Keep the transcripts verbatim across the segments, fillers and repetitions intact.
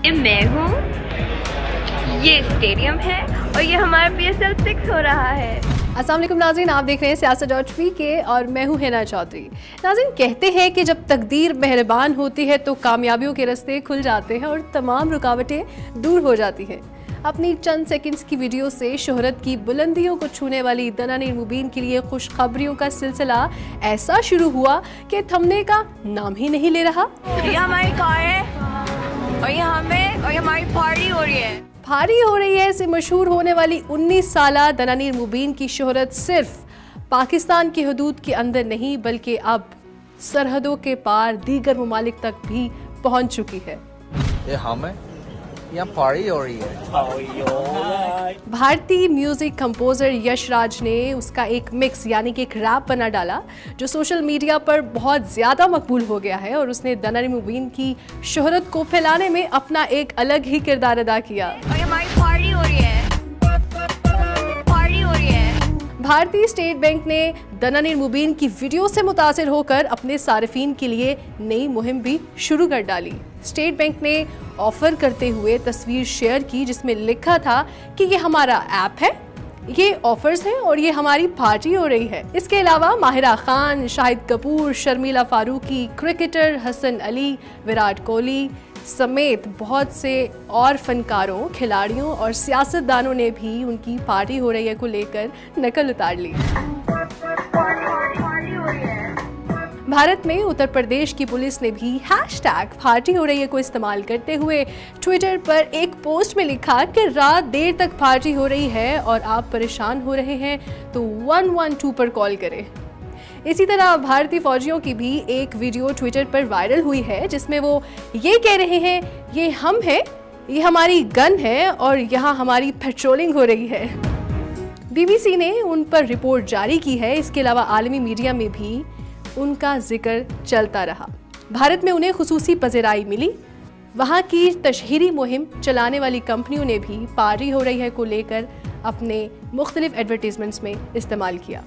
ये मैं हूँ, ये स्टेडियम है और ये हमारा पी एस एल सिक्स हो रहा है। अस्सलाम वालेकुम नाज़रीन, आप देख रहे हैं सियासत डॉट पी के और मैं हूँ हिना चौधरी। नाज़रीन, कहते हैं कि जब तकदीर मेहरबान होती है तो कामयाबियों के रास्ते खुल जाते हैं और तमाम रुकावटें दूर हो जाती हैं। अपनी चंद सेकंड्स की वीडियो से शोहरत की बुलंदियों को छूने वाली दनानीर मुबीन के लिए खुशखबरियों का सिलसिला ऐसा शुरू हुआ कि थमने का नाम ही नहीं ले रहा। ये हमारी कार है और ये हमें और ये हमारी पार्टी हो रही है। भारी हो रही है से मशहूर होने वाली उन्नीस साला दनानीर मुबीन की शोहरत सिर्फ पाकिस्तान की हदूद के अंदर नहीं बल्कि अब सरहदों के पार दीगर ममालिक तक भी पहुंच चुकी है। ये हमें यहाँ पार्टी हो रही है। भारतीय म्यूजिक कंपोजर यश राज ने उसका एक मिक्स यानी कि एक रैप बना डाला जो सोशल मीडिया पर बहुत ज़्यादा मकबूल हो गया है और उसने दनानीर मुबीन की शोहरत को फैलाने में अपना एक अलग ही किरदार अदा किया। और हमारी पार्टी हो रही है, पार्टी हो रही है। भारतीय स्टेट बैंक ने दनानीर मुबीन की वीडियो से मुतासिर होकर अपने सारिफीन के लिए नई मुहिम भी शुरू कर डाली। स्टेट बैंक ने ऑफर करते हुए तस्वीर शेयर की जिसमें लिखा था कि ये हमारा ऐप है, ये ऑफर्स हैं और ये हमारी पार्टी हो रही है। इसके अलावा माहिरा खान, शाहिद कपूर, शर्मिला फारूकी, क्रिकेटर हसन अली, विराट कोहली समेत बहुत से और फनकारों, खिलाड़ियों और सियासतदानों ने भी उनकी पार्टी हो रही है को लेकर नकल उतार ली। भारत में उत्तर प्रदेश की पुलिस ने भी हैशटैग पार्टी हो रही है को इस्तेमाल करते हुए ट्विटर पर एक पोस्ट में लिखा कि रात देर तक पार्टी हो रही है और आप परेशान हो रहे हैं तो वन वन टू पर कॉल करें। इसी तरह भारतीय फौजियों की भी एक वीडियो ट्विटर पर वायरल हुई है जिसमें वो ये कह रहे हैं, ये हम हैं, ये हमारी गन है और यहाँ हमारी पेट्रोलिंग हो रही है। बीबीसी ने उन पर रिपोर्ट जारी की है। इसके अलावा आलमी मीडिया में भी उनका जिक्र चलता रहा। भारत में उन्हें खुसूसी पज़ेराई मिली। वहाँ की तशहीरी मुहिम चलाने वाली कंपनियों ने भी पार्टी हो रही है को लेकर अपने मुख्तलिफ एडवर्टीजमेंट्स में इस्तेमाल किया।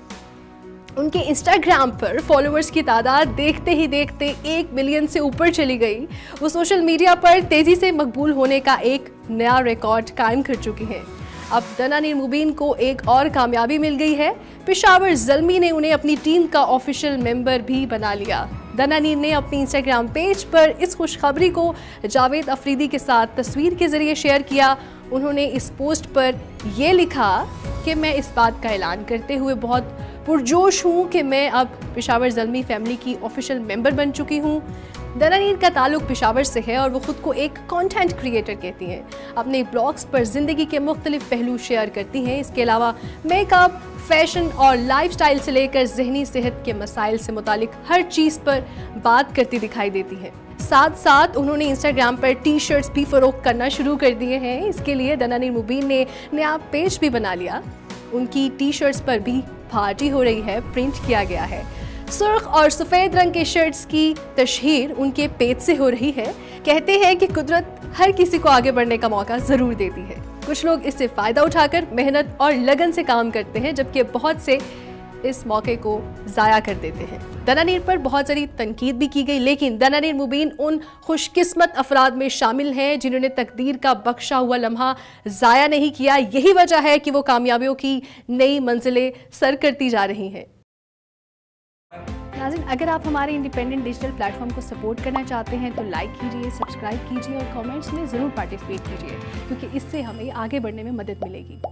उनके इंस्टाग्राम पर फॉलोअर्स की तादाद देखते ही देखते एक मिलियन से ऊपर चली गई। वो सोशल मीडिया पर तेज़ी से मकबूल होने का एक नया रिकॉर्ड कायम कर चुकी हैं। अब दनानीर मुबीन को एक और कामयाबी मिल गई है। पेशावर ज़ल्मी ने उन्हें अपनी टीम का ऑफिशियल मेंबर भी बना लिया। दनानीर ने अपनी इंस्टाग्राम पेज पर इस खुशखबरी को जावेद अफरीदी के साथ तस्वीर के जरिए शेयर किया। उन्होंने इस पोस्ट पर यह लिखा कि मैं इस बात का ऐलान करते हुए बहुत पुरजोश हूँ कि मैं अब पेशावर ज़ल्मी फैमिली की ऑफिशियल मेंबर बन चुकी हूँ। दनानीर का ताल्लुक पेशावर से है और वो खुद को एक कंटेंट क्रिएटर कहती हैं। अपने ब्लॉग्स पर ज़िंदगी के मुख्तलिफ पहलू शेयर करती हैं। इसके अलावा मेकअप, फैशन और लाइफस्टाइल से लेकर जहनी सेहत के मसाइल से मुतालिक हर चीज़ पर बात करती दिखाई देती हैं। साथ साथ उन्होंने इंस्टाग्राम पर टी शर्ट्स भी फरोख्त करना शुरू कर दिए हैं। इसके लिए दनानीर मुबीन ने नया पेज भी बना लिया। उनकी टी शर्ट्स पर भी पार्टी हो रही है प्रिंट किया गया है। सुर्ख और सफ़ेद रंग के शर्ट्स की तशहीर उनके पेज से हो रही है। कहते हैं कि कुदरत हर किसी को आगे बढ़ने का मौका ज़रूर देती है। कुछ लोग इससे फ़ायदा उठाकर मेहनत और लगन से काम करते हैं जबकि बहुत से इस मौके को ज़ाया कर देते हैं। दनानीर पर बहुत सारी तनकीद भी की गई लेकिन दनानीर मुबीन उन खुशकिस्मत अफराद में शामिल हैं जिन्होंने तकदीर का बख्शा हुआ लम्हा ज़ाया नहीं किया। यही वजह है कि वो कामयाबियों की नई मंजिलें सर करती जा रही हैं। नाज़रीन, अगर आप हमारे इंडिपेंडेंट डिजिटल प्लेटफॉर्म को सपोर्ट करना चाहते हैं तो लाइक कीजिए, सब्सक्राइब कीजिए और कमेंट्स में ज़रूर पार्टिसिपेट कीजिए क्योंकि इससे हमें आगे बढ़ने में मदद मिलेगी।